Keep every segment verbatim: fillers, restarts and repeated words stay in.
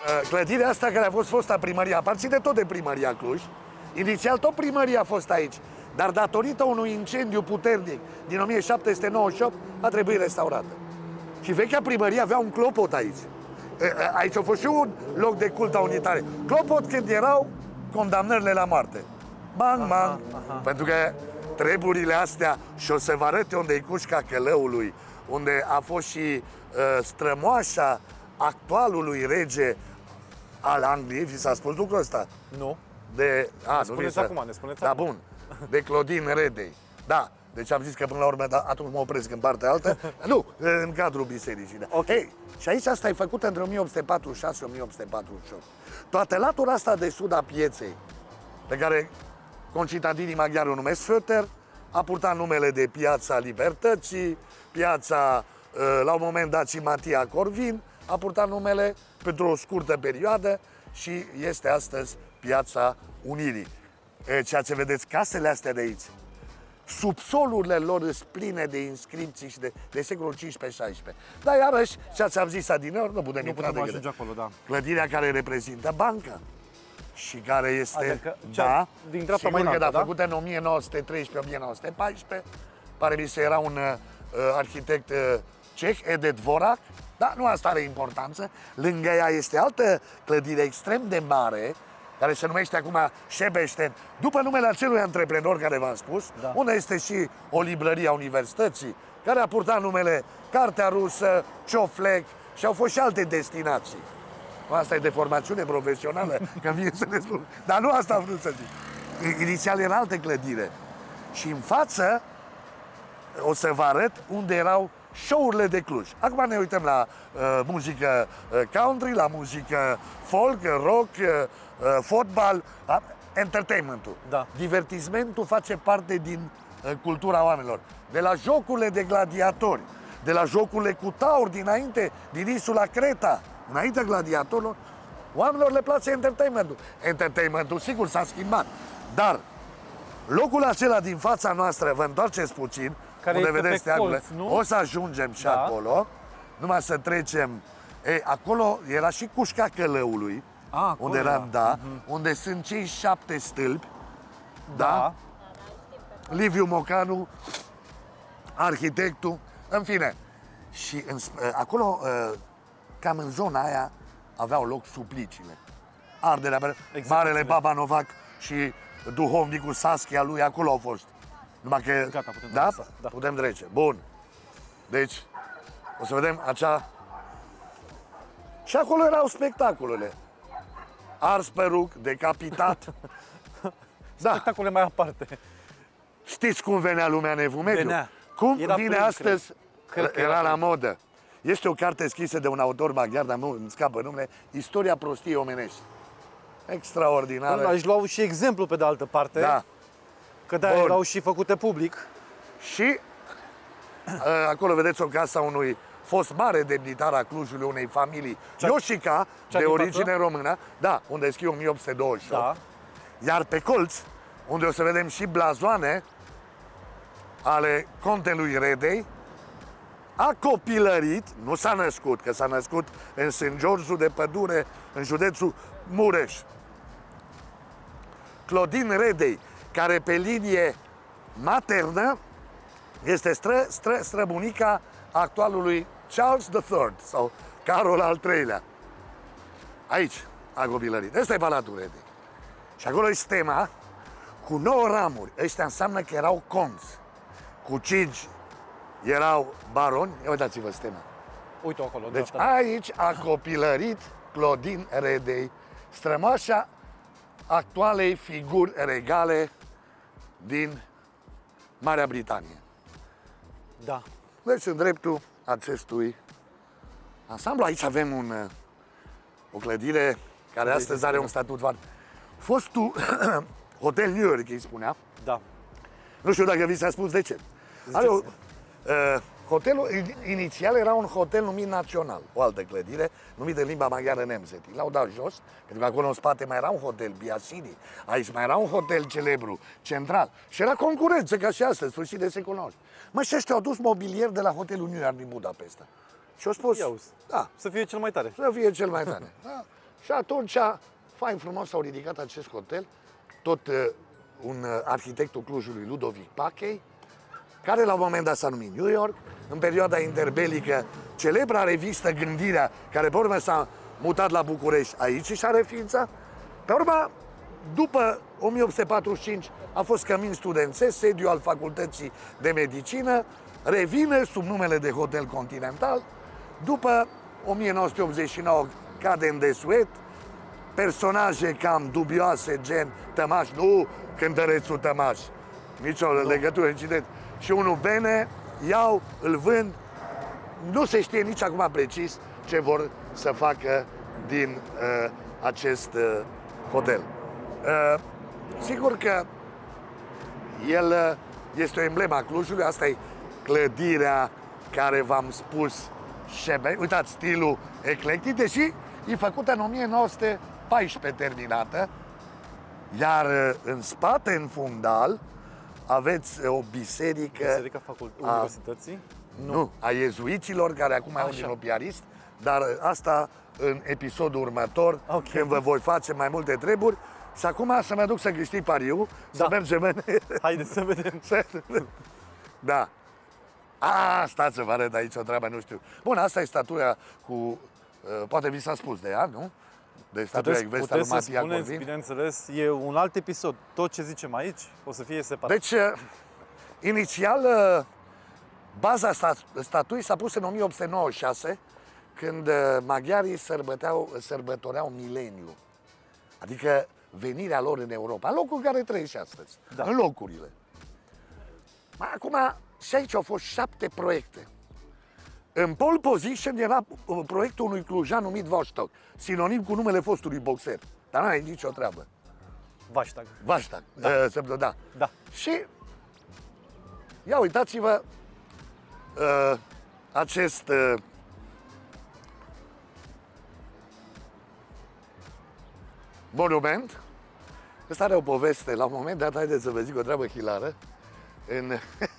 Clădirea asta care a fost fosta primărie, aparține tot de primăria Cluj. Inițial tot primăria a fost aici, dar datorită unui incendiu puternic din o mie șapte sute nouăzeci și opt a trebuit restaurată. Și vechea primărie avea un clopot aici. Aici a fost și un loc de cult a unitare. Clopot când erau condamnările la moarte. Bang, bang. Aha, aha. Pentru că treburile astea, și o să vă arăt unde e cușca Călăului, unde a fost și uh, strămoașa actualului rege al Angliei, vi s-a spus lucrul ăsta? Nu. De, a, ne spuneți nu acum, ne spuneți da, acum. bun. De Clodin Redei. Da. Deci am zis că până la urmă, da, atunci mă opresc în partea altă. Nu, în cadrul bisericii. Da. Okay. Hey, și aici asta e făcută între o mie opt sute patruzeci și șase și o mie opt sute patruzeci și opt. Toată latura asta de sud a pieței, pe care concitadinii maghiari o numesc Föter, a purtat numele de Piața Libertății, piața, la un moment dat și Matia Corvin, a purtat numele pentru o scurtă perioadă și este astăzi Piața Unirii. Ceea ce vedeți, casele astea de aici, subsolurile lor sunt pline de inscripții și de, de secolul cincisprezece șaisprezece. Dar iarăși, ceea ce am zis adineori, nu putem nu intra putem decât ajunge acolo, da. Clădirea care reprezintă banca și care este, adică, da, din dreapta mai înaltă, înaltă, da, da? făcută în o mie nouă sute treisprezece - o mie nouă sute paisprezece, pare mi se era un uh, arhitect uh, ceh, Ede Dvorak, dar nu asta are importanță. Lângă ea este altă clădire extrem de mare, care se numește acum Sebeșten, după numele acelui antreprenor care v-am spus, da. Unde este și o librărie a universității, care a purtat numele Cartea Rusă, Cioflec și au fost și alte destinații. Asta e de formațiune profesională, că vine să ne spun. Dar nu asta am vrut să zic. Inițial era altă clădire. Și în față o să vă arăt unde erau show-urile de Cluj. Acum ne uităm la uh, muzică uh, country, la muzică folk, rock, uh, fotbal, uh, entertainment-ul. Da. Divertismentul face parte din uh, cultura oamenilor. De la jocurile de gladiatori, de la jocurile cu taur dinainte, din insula Creta, înainte gladiatorilor, oamenilor le place entertainment-ul. Entertainment-ul, sigur, s-a schimbat, dar locul acela din fața noastră, vă întoarceți puțin, care unde vedeți teagurile, o să ajungem și da. Acolo, numai să trecem. E, acolo era și cușca Călăului, A, unde era, da, uh-huh. Unde sunt cei șapte stâlpi, da, da. Liviu Mocanu, arhitectul, în fine. Și în, acolo, cam în zona aia, aveau loc supliciile. Arderea, exact, Marele Baba Novac și duhovnicul Saskia lui, acolo au fost. Numai că, gata, putem da? trece. Da, putem trece. Bun. Deci, o să vedem acea... Și acolo erau spectacolele. Ars peruc, decapitat. Da. Spectacole mai aparte. Știți cum venea lumea în Evul Mediu? Venea. Cum era vine plin, astăzi? cred. Cred era era la modă. Este o carte scrisă de un autor maghiar, dar nu îmi scapă numele, Istoria prostiei omenești. Extraordinară. Aș lua și exemplu pe de altă parte. Da. Că de-aia erau și făcute public. Și acolo vedeți o casă a unui fost mare demnitar a Clujului, unei familii, Ioșica, de origine română, da, unde scrie o mie opt sute douăzeci și opt. Da. Iar pe colț, unde o să vedem și blazoane ale contelui Redei, a copilărit, nu s-a născut, că s-a născut în Sint Georgiu de Pădure, în județul Mureș. Clodin Redei, care pe linie maternă este stră, stră, străbunica actualului Charles the third sau Carol al treilea. Aici a copilărit. Ăsta e Palatul Redei. Și acolo e stema cu nouă ramuri. Ăștia înseamnă că erau conți. Cu cinci erau baroni. Ia uitați-vă stema. Uite acolo. Deci aici a copilărit Clodin Redei, strămoașa actualei figuri regale din Marea Britanie. Da. Deci în dreptul acestui ansamblu, aici avem un, o clădire care de astăzi are un statut foarte... Fostul Hotel New York, îi spunea. Da. Nu știu dacă vi s-a spus de ce. Are o, uh, hotelul inițial era un hotel numit Național, o altă clădire numită în limba maghiară Nemzeti. L-au dat jos, pentru că acolo în spate mai era un hotel, Biasini, aici mai era un hotel celebru, Central. Și era concurență, ca și astăzi, sfârșit de secol nouăsprezece. Mă, și ăștia au dus mobilier de la hotelul New York din Budapesta. Și au spus, Iauzi, da, să fie cel mai tare. Să fie cel mai tare. Da. Și atunci, fain frumos, s-au ridicat acest hotel, tot uh, un uh, arhitectul Clujului, Ludovic Pachei, care la un moment dat s-a numit New York, în perioada interbelică, celebra revistă Gândirea, care pe urmă s-a mutat la București, aici și are ființa. Pe urmă, după o mie opt sute patruzeci și cinci, a fost cămin studențesc, sediu al Facultății de Medicină, revine sub numele de Hotel Continental. După o mie nouă sute optzeci și nouă cade în desuet, personaje cam dubioase, gen Tămaș, nu cântărețul Tămaș, nicio no. legătură, incident, și unul bine, iau, îl vând, nu se știe nici acum precis ce vor să facă din uh, acest uh, hotel. Uh, sigur că el uh, este o emblemă a Clujului, asta e clădirea care v-am spus, șebe. Uitați, stilul eclectic, deși e făcută în o mie nouă sute paisprezece terminată, iar uh, în spate, în fundal, aveți o biserică... Biserica Facult- a, Universității? Nu. nu, a iezuiților, care acum au din opiarist, dar asta în episodul următor, okay. când vă voi face mai multe treburi. Și acum să mă duc să câștig pariu, da. să mergem în... Haideți să vedem. Da. A, stați să vă arăt aici o treabă, nu știu. Bun, asta e statuia cu... Uh, poate vi s-a spus de ea, nu? De statuia Ecvestea lui Matia Corvin. Puteți să spuneți, bineînțeles, e un alt episod. Tot ce zicem aici o să fie separat. Deci, uh, inițial, uh, baza stat statuii s-a pus în o mie opt sute nouăzeci și șase, când uh, maghiarii sărbătoreau mileniu. Adică venirea lor în Europa, în locul în care trăiești astăzi, da. în locurile. Acum, și aici au fost șapte proiecte. În pole position era proiectul unui clujan numit Vostok, sinonim cu numele fostului boxer, dar n-are nicio treabă. Vaștag. Vaștag, da. Uh, da. da. Și, ia uitați-vă, uh, acest... Uh, monument. Ăsta are o poveste. La un moment dat, haideți să vă zic o treabă hilară. În,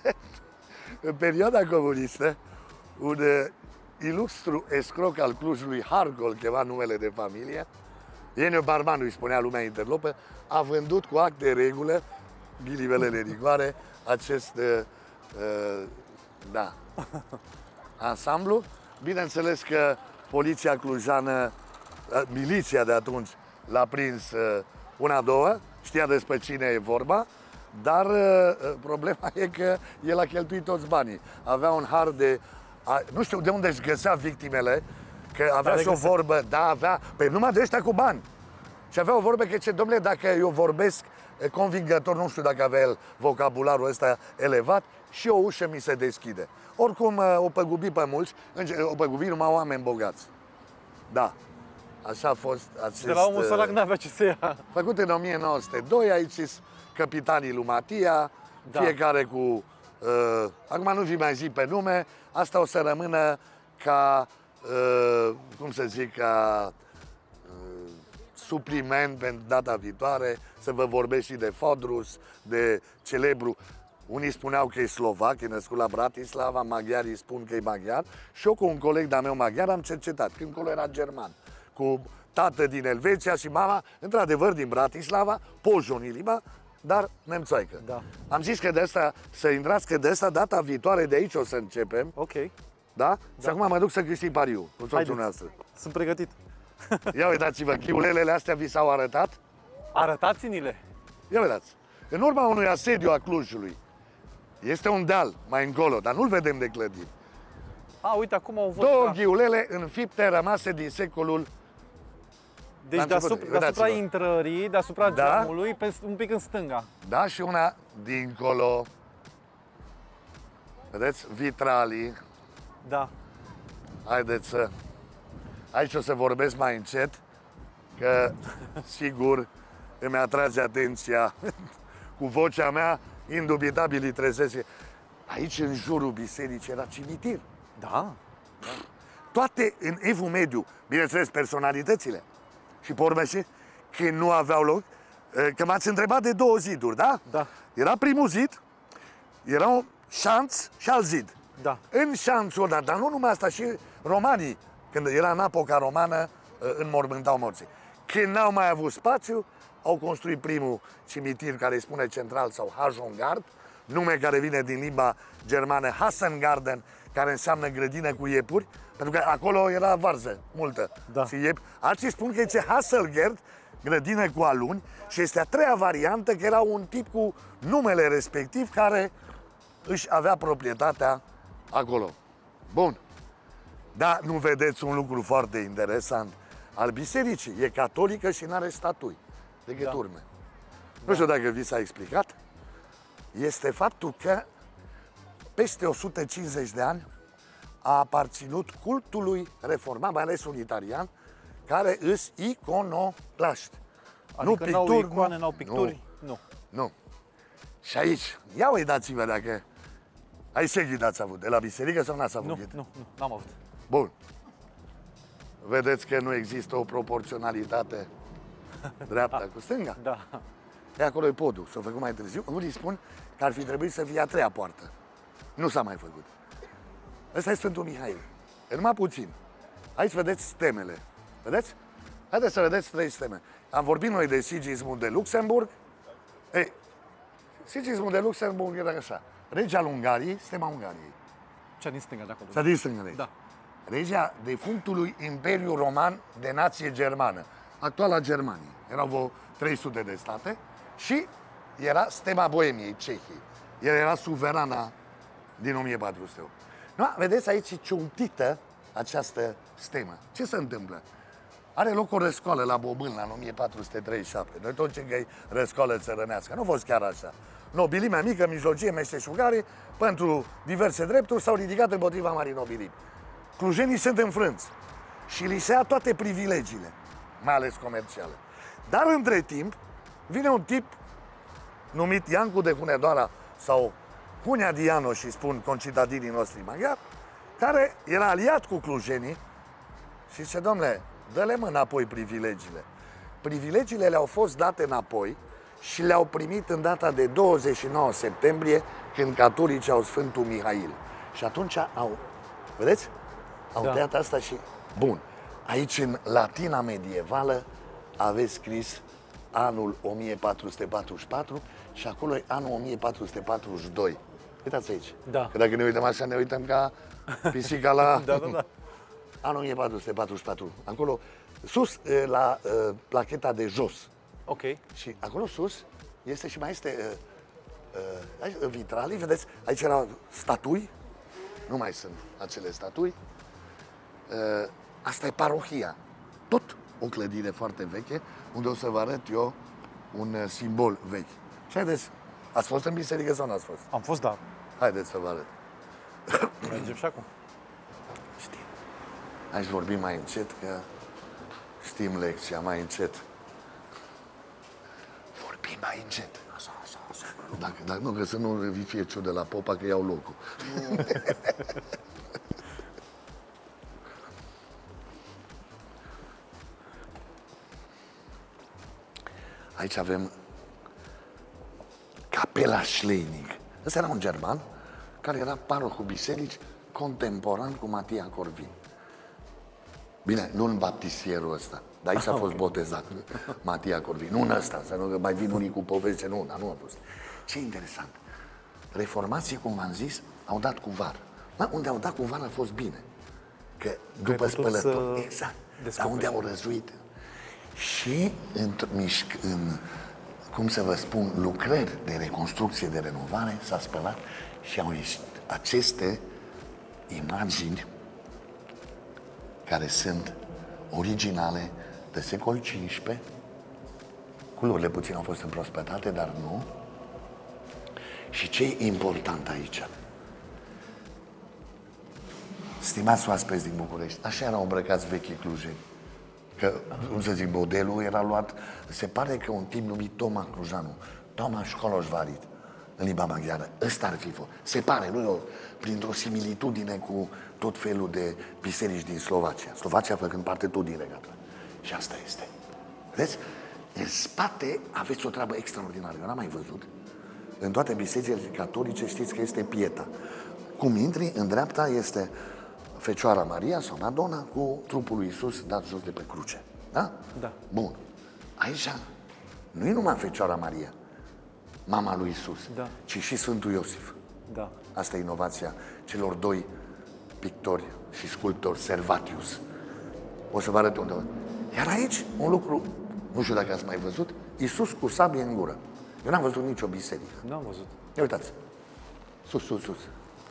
în perioada comunistă, un uh, ilustru escroc al Clujului, Hargol, chema numele de familie, Enio Barmanu îi spunea lumea interlopă, a vândut cu act de regulă, ghilimelele rigoare, acest uh, uh, da, ansamblu. Bineînțeles că poliția clujană, uh, miliția de atunci, l-a prins uh, una, două, știa despre cine e vorba, dar uh, problema e că el a cheltuit toți banii. Avea un har de... A, nu știu de unde își găsea victimele, că avea și o vorbă, da, avea... Păi numai de ăștia cu bani. Și avea o vorbă că, ce, domnule, dacă eu vorbesc convingător, nu știu dacă avea el vocabularul ăsta elevat, și o ușă mi se deschide. Oricum, uh, o păgubi pe mulți, o păgubi numai oameni bogați. Da. Așa a fost acest... De la omul sărac n-avea ce să ia. Făcut în o mie nouă sute doi, aici sunt capitanii lui Matia, da. fiecare cu... Uh, acum nu vi mai zic pe nume, asta o să rămână ca, uh, cum să zic, ca uh, supliment pentru data viitoare, să vă vorbesc și de Fodrus, de celebru. Unii spuneau că e slovac, e născut la Bratislava, maghiarii spun că e maghiar, și eu cu un coleg de-a meu maghiar am cercetat, când colo era german, cu tată din Elveția și mama, într-adevăr, din Bratislava, Pozionilima, dar nemțoaică. Da. Am zis că de asta, să intrați că de asta, data viitoare, de aici o să începem. Ok. Da? Da. Și acum mă duc să câștig pariu cu soțul noastră. Sunt pregătit. Ia uitați-vă, chiulelele astea vi s-au arătat? Arătați-ni-le. Ia uitați. În urma unui asediu a Clujului, este un deal mai încolo, dar nu-l vedem de clădiri. A, uite, acum au văzut. Două ghiulele înfipte rămase din secolul... Deci deasupra, deasupra intrării, deasupra da? geamului, pe, un pic în stânga. Da, și una dincolo. Vedeți? Vitralii. Da. Haideți să... Aici o să vorbesc mai încet, că sigur îmi atrage atenția cu vocea mea, indubitabil îi trezesc. Aici, în jurul bisericii, era cimitir. Da. Toate în Evul Mediu, bineînțeles, personalitățile. Și pe urmă și că nu aveau loc, că m-ați întrebat de două ziduri, da? Da. Era primul zid, era un șanț și alt zid. Da. În șanțul ăla, dar nu numai asta, și romanii, când era în apoca romană, înmormântau morții. Când n-au mai avut spațiu, au construit primul cimitir care îi spune central sau Hajongard, nume care vine din limba germană Hassengarten, care înseamnă grădină cu iepuri, pentru că acolo era varză multă da. și iepi. Alții spun că e Hasselgard, grădină cu aluni, și este a treia variantă, că era un tip cu numele respectiv care își avea proprietatea acolo. Bun. Dar nu vedeți un lucru foarte interesant al bisericii? E catolică și nu are statui decât da. urme. Da. Nu știu dacă vi s-a explicat. Este faptul că peste o sută cincizeci de ani a aparținut cultului reformat, mai ales unitarian, care îs iconoclaști. Adică nu picturi, icoane, n-au picturi? Nu. nu. Nu. Și aici, ia uitați-vă dacă... Aici ce ghid ați avut? De la biserică sau n-ați avut nu, ghid? Nu, nu, n-am avut. Bun. Vedeți că nu există o proporționalitate dreapta cu stânga? Da. E acolo e podul, s-a făcut mai târziu. Unii spun că ar fi trebuit să fie a treia poartă. Nu s-a mai făcut. Ăsta e Sfântul Mihail. E numai puțin. Aici vedeți stemele. Vedeți? Haideți să vedeți trei steme. Am vorbit noi de Sigismund de Luxemburg. Ei, Sigismund de Luxemburg era așa. Regia al Ungariei, stema Ungariei. Cea din stânga de acolo. Cea din stânga de aici. Da. Regia defunctului Imperiu Roman de nație germană. Actuala Germanie. Erau vreo trei sute de state. Și era stema Boemiei, Cehii. El era suverana din o mie patru sute opt. No, vedeți aici e ciuntită această stemă. Ce se întâmplă? Are loc o răscoală la Bobâlna în o mie patru sute treizeci și șapte. Noi tot ce că e răscoală țărănească. Nu a fost chiar așa. Nobilimea mică, mijlocie, meșteșugarii, pentru diverse drepturi, s-au ridicat împotriva marii nobilimi. Clujenii sunt înfrânți și li se ia toate privilegiile, mai ales comerciale. Dar între timp, vine un tip numit Iancu de Hunedoara sau Hunea Diano, și spun concitadinii noștri maghiari, care era aliat cu clujenii și zice, domnule, dă-le mă înapoi privilegiile. Privilegiile le-au fost date înapoi și le-au primit în data de douăzeci și nouă septembrie, când catolicii au Sfântul Mihail. Și atunci au, vedeți? Au da. tăiat asta și... Bun. Aici, în latina medievală, aveți scris anul o mie patru sute patruzeci și patru și acolo e anul o mie patru sute patruzeci și doi. Uitați aici. Da. Că dacă ne uităm așa, ne uităm ca pisica la... da, da, da. Anul o mie patru sute patruzeci și patru. Acolo, sus, la uh, placheta de jos. Ok. Și acolo sus este și mai este uh, uh, vitralii, vedeți? Aici erau statui. Nu mai sunt acele statui. Uh, asta e parohia. Tot o clădire foarte veche, unde o să vă arăt eu un uh, simbol vechi. Și haideți, ați fost în biserică sau n-ați fost? Am fost, da. Haideți să vă arăt. Mergem și acum. Știm. Hai să vorbim mai încet, că știm lecția, mai încet. Vorbim mai încet. Așa, așa, așa. Dacă, dacă nu, că să nu fie ciudă la popa, că iau locul. Aici avem Capela Schleining. Ăsta era un german care era parohul biserici contemporan cu Matia Corvin. Bine, nu în baptisierul ăsta, dar aici a fost botezat Matia Corvin. Nu în ăsta, să nu că mai vin unii cu poveste, nu, dar nu a fost. Ce interesant. Reformații, cum v-am zis, au dat cu var. Da, unde au dat cu var a fost bine. Că după spălători, exact, dar unde au răzuit. Și în, în, cum să vă spun, lucrări de reconstrucție, de renovare, s-a spălat și au ieșit aceste imagini care sunt originale de secol cincisprezece. Culorile puțin au fost împrospătate, dar nu. Și ce e important aici? Stimați oaspeți din București, așa erau îmbrăcați vechii clujeni. Că, cum să zic, modelul era luat, se pare că un tip numit Toma Crujanu, Toma Școloșvarit, în limba maghiară, ăsta ar fi fost. Se pare, nu eu, printr-o similitudine cu tot felul de biserici din Slovacia. Slovacia făcând parte tot din regatul. Și asta este. Vedeți? În spate aveți o treabă extraordinară. Eu n-am mai văzut. În toate bisericile catolice știți că este pieta. Cum intri, în dreapta este Fecioara Maria sau Madonna cu trupul lui Iisus dat jos de pe cruce. Da? Da. Bun. Aici nu e numai Fecioara Maria, mama lui Iisus, da. ci și Sfântul Iosif. Da. Asta e inovația celor doi pictori și sculptori, Servatius. O să vă arăt undeva. Iar aici, un lucru, nu știu dacă ați mai văzut, Iisus cu sabie în gură. Eu n-am văzut nicio biserică. Nu am văzut. Ia uitați. Sus, sus, sus.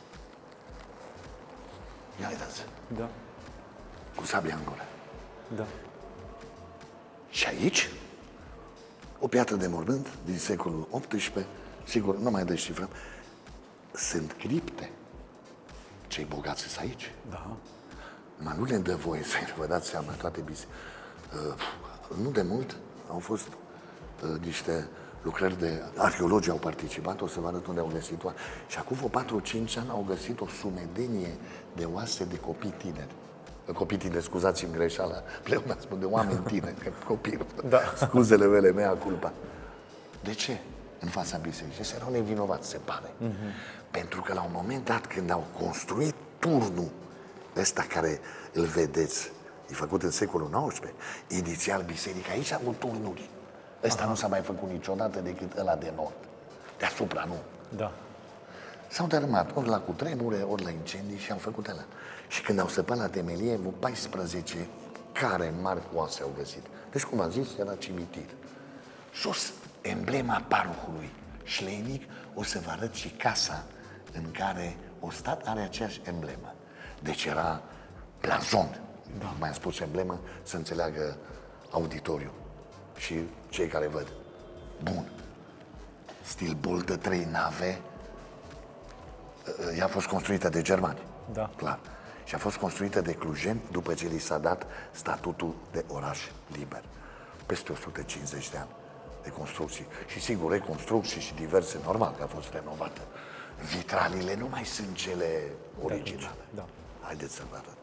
Ia uitați. Da. Cu sabia în gură. Da. Și aici, o piatră de mormânt din secolul optsprezece, sigur, nu mai descifrăm, sunt cripte. Cei bogați sunt aici. Da. Dar nu le dă voie să vă dați seama, toate bise. Uh, nu de mult au fost uh, niște lucrări de arheologi au participat, o să vă arăt unde au găsit-o. Și acum vreo patru-cinci ani au găsit o sumedenie de oase de copii tineri. Copii tineri, scuzați-mi greșeala, pleonat spun de oameni tineri, că copii, da. Scuzele mele, mea culpa. De ce? În fața bisericii. Se erau nevinovați, se pare. Mm-hmm. Pentru că la un moment dat, când au construit turnul ăsta care îl vedeți, e făcut în secolul nouăsprezece, inițial biserica aici a avut turnuri. Ăsta Aha. nu s-a mai făcut niciodată decât ăla de nord. Deasupra, nu. Da. S-au dărâmat ori la cutremure, ori la incendii și am făcut ăla. Și când au săpat la temelie, vreo paisprezece care mari cu oase au găsit. Deci, cum am zis, era cimitir. Sus, emblema parohului șleinic, o să vă arăt și casa în care o stat are aceeași emblemă. Deci era blazon. Da. Mai am spus emblemă să înțeleagă auditoriu și cei care văd. Bun. Stil boltă, trei nave. Ea a fost construită de germani. Da. Clar. Și a fost construită de clujeni după ce li s-a dat statutul de oraș liber. Peste o sută cincizeci de ani de construcții. Și sigur, reconstrucții și diverse, normal că a fost renovată. Vitralile nu mai sunt cele originale. Da. Haideți să vă arăt.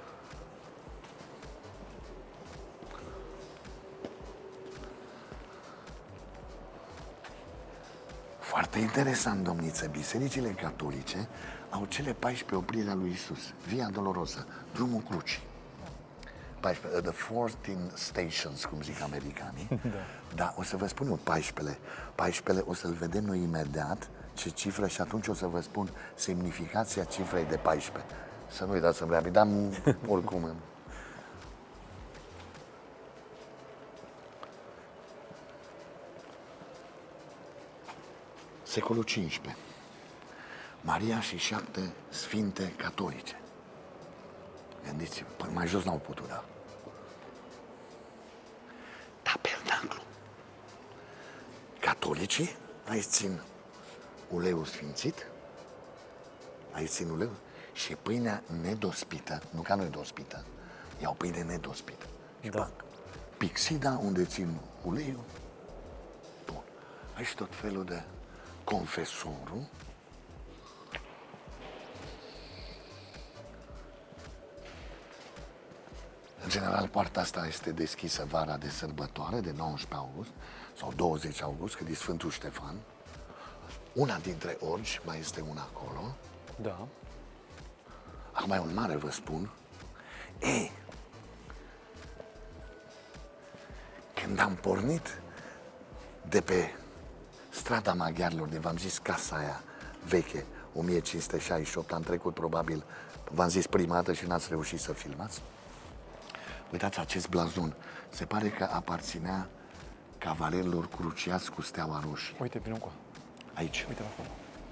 Foarte interesant, domniță, bisericile catolice au cele paisprezece opriri a lui Iisus. Via Dolorosa, drumul crucii. paisprezece, the fourteen stations, cum zic americanii. Da. Dar o să vă spun eu paisprezece. paisprezece o să-l vedem noi imediat ce cifră și atunci o să vă spun semnificația cifrei de paisprezece. Să nu uitați să-mi reamit, dar oricum... Secolul cincisprezece. Maria și șapte sfinte catolice. Gândiți-vă, păi mai jos n-au putut, da? Tabernaclu. Catolicii aici țin uleiul sfințit, aici țin uleiul și pâinea nedospită, nu ca noi dospită, iau pâine nedospită. Da. Pixida, unde țin uleiul. Bun. Aici tot felul de confesorul. În general, poarta asta este deschisă vara de sărbătoare, de nouăsprezece august sau douăzeci august, când e Sfântul Ștefan. Una dintre orgi, mai este una acolo. Da. Acum e un mare, vă spun. Ei, când am pornit de pe strada maghiarilor, de v-am zis casa aia veche, o mie cinci sute șaizeci și opt, am trecut probabil, v-am zis prima dată și n-ați reușit să filmați. Uitați acest blazon, se pare că aparținea cavalerilor cruciați cu steaua roșie. Uite, vino cu aici. Uite acolo.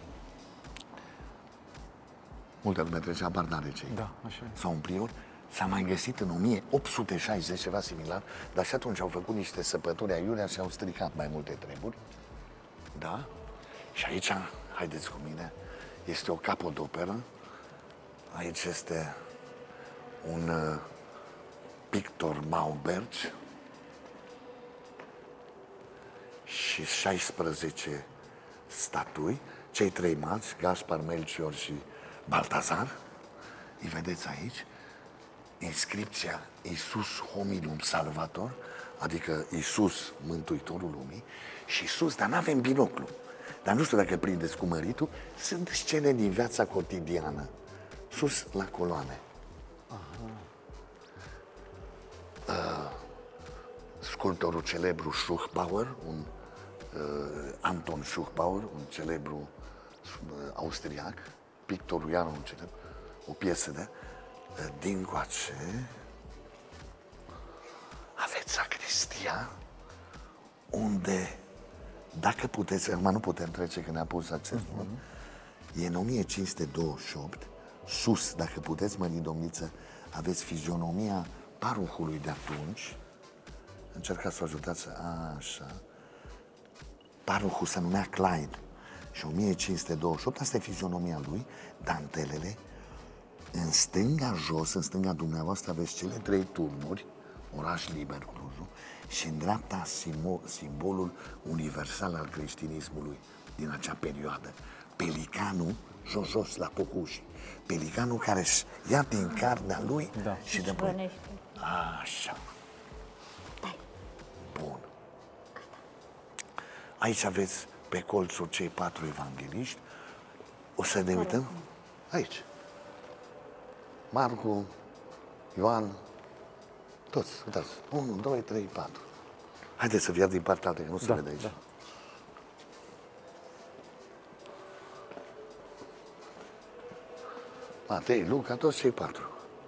Multă lume trecea, bar n-are cei. Da, așa e. Sau un prior. S-a mai găsit în o mie opt sute șaizeci, ceva similar, dar și atunci au făcut niște săpături aiurea și au stricat mai multe treburi. Da? Și aici, haideți cu mine, este o capodoperă. Aici este un uh, pictor Maubert și șaisprezece statui, cei trei mați, Gaspar, Melchior și Baltazar. Îi vedeți aici? Inscripția Iisus hominum salvator, adică Iisus mântuitorul lumii, și sus, dar n-avem binoclu. Dar nu știu dacă prindeți cu măritul, sunt scene din viața cotidiană, sus la coloane. uh, sculptorul celebru Schuchbauer, un uh, Anton Schuchbauer, un celebru uh, austriac, pictorul iar un celebru, o piesă de uh, din coace aveți sacristia unde, dacă puteți, acum nu putem trece că ne-a pus acest mod, uh-huh. E în o mie cinci sute douăzeci și opt, sus, dacă puteți, mări domniță, aveți fizionomia paruhului de atunci. Încercați să o ajutați, așa. Paruhul se numea Klein și o mie cinci sute douăzeci și opt, asta e fizionomia lui, dantelele. În stânga jos, în stânga dumneavoastră, aveți cele trei turnuri, oraș liber, Clujul, și în dreapta simbolul universal al creștinismului din acea perioadă. Pelicanul, jos, jos, la Pocuși. Pelicanul care își ia din carnea lui da. și de păi. Așa. Bun. Aici aveți pe colțul cei patru evangeliști. O să ne uităm? Aici. Marcu, Ioan, toți, uitați. unu, doi, trei, patru. Haideți să via din partea altă, că nu se da, vede aici. Da. Matei, Luca, toți cei patru.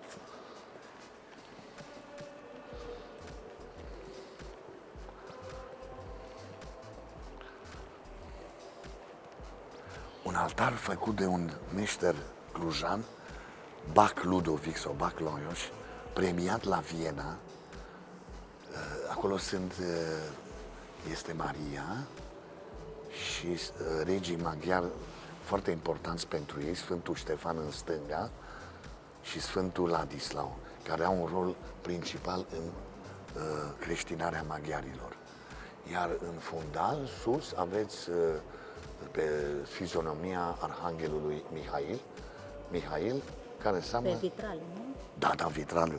Un altar făcut de un meșter clujan, Bach Ludovic sau Bach Lajos, premiat la Viena. Acolo sunt, este Maria și regii maghiari foarte importanți pentru ei, Sfântul Ștefan în stânga și Sfântul Ladislau, care au un rol principal în uh, creștinarea maghiarilor. Iar în fundal, sus, aveți uh, pe fizionomia Arhanghelului Mihail, Mihail, care înseamnă... Pe vitraliu, nu? Da, da, vitraliu.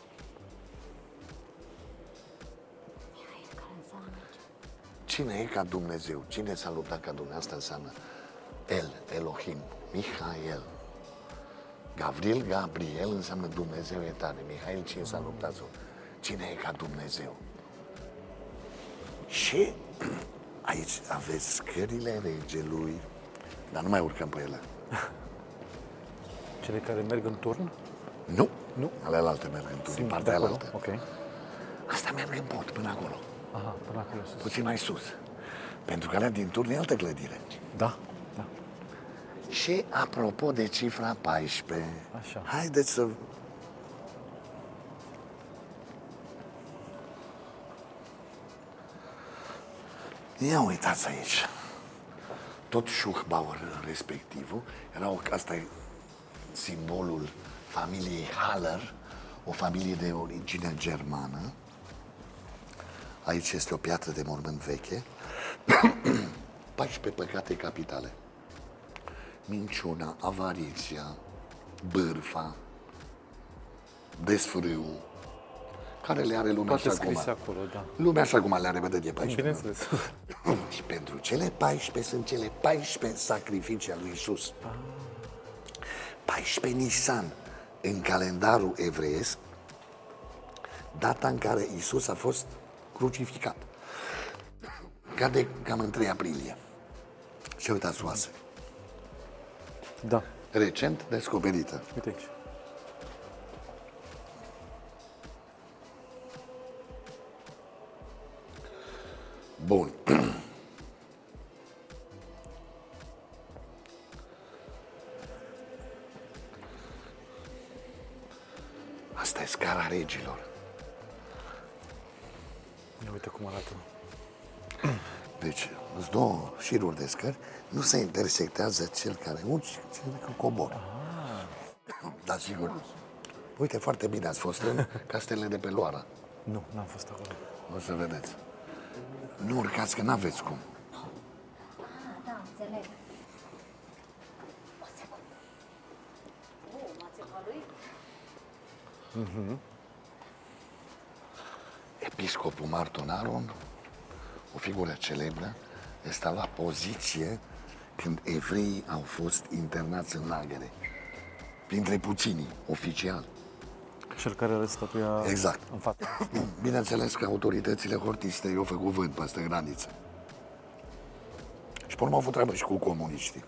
Mihail, care înseamnă ce? Cine e ca Dumnezeu? Cine s-a luptat ca Dumnezeu? Asta înseamnă El, Elohim, Mihail. Gavril, Gabriel înseamnă Dumnezeu e tare. Mihail, cine s-a luptat? Cine e ca Dumnezeu? Și aici aveți scările regelui, dar nu mai urcăm pe ele. Cele care merg în turn? Nu, nu. Alealte merg în turn, din partea alaltă. Okay. Asta merg în pod, până acolo. Aha, până acolo sus. Puțin mai sus. Pentru că alea din turn e altă clădire. Da, da. Și apropo de cifra paisprezece, așa. Haideți să... Ia uitați aici. Tot Schuchbauer respectivul, era o, asta e simbolul familiei Haller, o familie de origine germană. Aici este o piatră de mormânt veche. paisprezece păcate capitale. Minciuna, avariția, bârfa, desfrâul, care le are lumea toate așa acum. acolo, da. Lumea așa cum le are, vedă de paisprezece. Bineînțeles. Și pentru cele paisprezece sunt cele paisprezece sacrificii al lui Iisus. Ah. paisprezece Nisan, în calendarul evreiesc, data în care Iisus a fost crucificat. Cade cam în trei aprilie. Și uitați oase. Da. Recent descoperită. Uite aici. Bun. Asta e scara regilor. Uite cum arată. Deci, sunt două șiruri de scări, nu se intersectează cel care urci și cel care coboră. Ah. Da, sigur. Uite, foarte bine, ați fost în castelele de pe Loara. Nu, n-am fost acolo. O să vedeți. Nu urcați, că n-aveți cum. Ah, da, înțeleg. O secundă. Oh, mațepa lui? Mhm. Episcopul Marton Aron, o figură celebră, este la poziție când evreii au fost internați în lagăre. Printre puținii, oficial. Cel care are statuia exact. în față. Bineînțeles că autoritățile hortiste i-au făcut vânt peste graniță. Și pe urmă au avut treabă și cu comuniștii.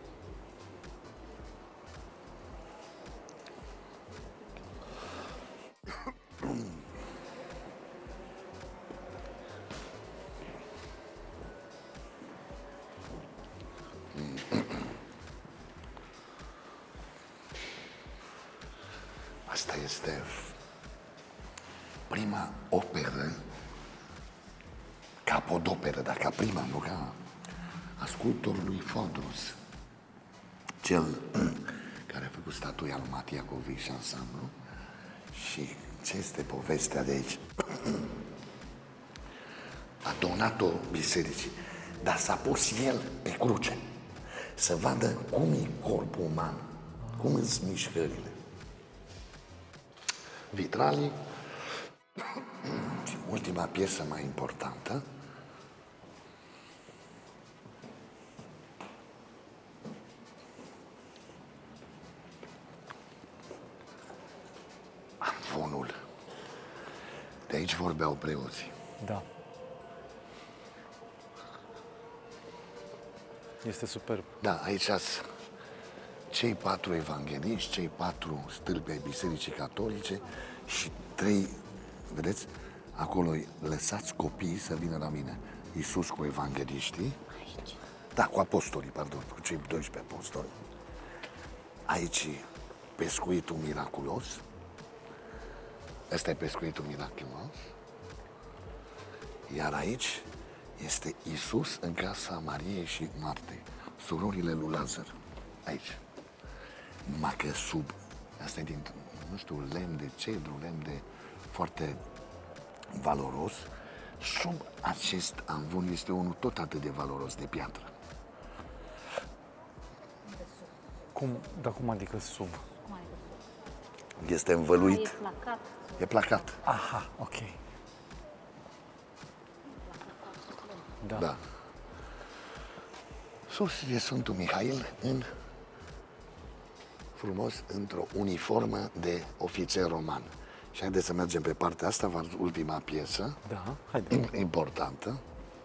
Asta este prima operă, capodoperă, dar ca prima, nu ca a sculptorului Fodros, cel care a făcut statuia lui Matiacovic și ansamblu. Și ce este povestea de aici? A donat-o bisericii, dar s-a pus el pe cruce să vadă cum e corpul uman, cum sunt mișcările. Vitralii și ultima piesă mai importantă, amfonul. De aici vorbeau preoții. Da. Este superb. Da, aici sunt cei patru evangheliști, cei patru stâlpi ai Bisericii Catolice și trei, vedeți, acolo lăsați copiii să vină la mine. Iisus cu evangheliștii, aici. Da, cu apostolii, pardon, cu cei doisprezece apostoli. Aici pescuitul miraculos. Ăsta e pescuitul miraculos. Iar aici este Iisus în casa Mariei și Martei, surorile lui Lazar. Aici. Numai că sub, asta e din, nu știu, lemn de cedru, lemn de foarte valoros, sub acest amvon este unul tot atât de valoros, de piatră. Cum, dar cum adică sub? Cum adică sub? Este învăluit. E placat. E placat. Aha, ok. Da. Da. Sus e Sfântul Mihail în frumos într-o uniformă de ofițer roman. Și haideți să mergem pe partea asta, va ultima piesă. Da, haide. Importantă.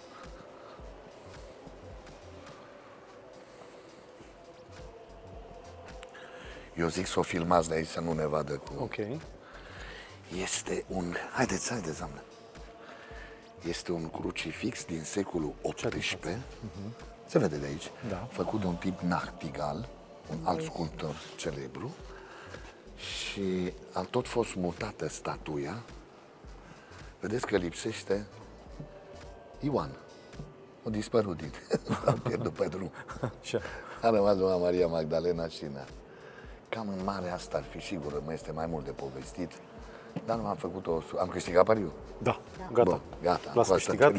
Eu zic să o filmați de aici, să nu ne vadă cu... Ok. Este un... Haideți, haideți, doamnă. Este un crucifix din secolul optsprezece. Uh-huh. Se vede de aici. Da. Făcut de un tip Nachtigal, un alt sculptor celebru. Și a tot fost mutată statuia. Vedeți că lipsește Ioan. A dispărut din... a pierdut pe drum. A rămas doamna Maria Magdalena și Nea. Cam în mare asta ar fi sigur, mai este mai mult de povestit. Dar nu am făcut-o... Am câștigat pariu? Da, gata. Bun, gata. L-ați câștigat?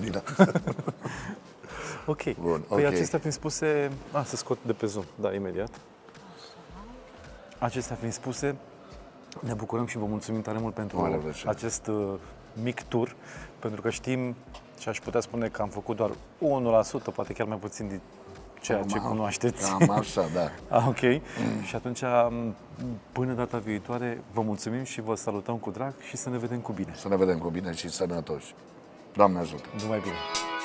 Ok. Bun, păi okay. acestea fiind spuse... A, să scot de pe Zoom. Da, imediat. Acestea fiind spuse, ne bucurăm și vă mulțumim tare mult pentru acest uh, mic tur, pentru că știm și aș putea spune că am făcut doar unu la sută, poate chiar mai puțin din ceea ce cunoașteți. Cam așa, da. Ah, ok. Mm. Și atunci, până data viitoare, vă mulțumim și vă salutăm cu drag și să ne vedem cu bine. Să ne vedem cu bine și sănătoși. Doamne ajută! Numai bine!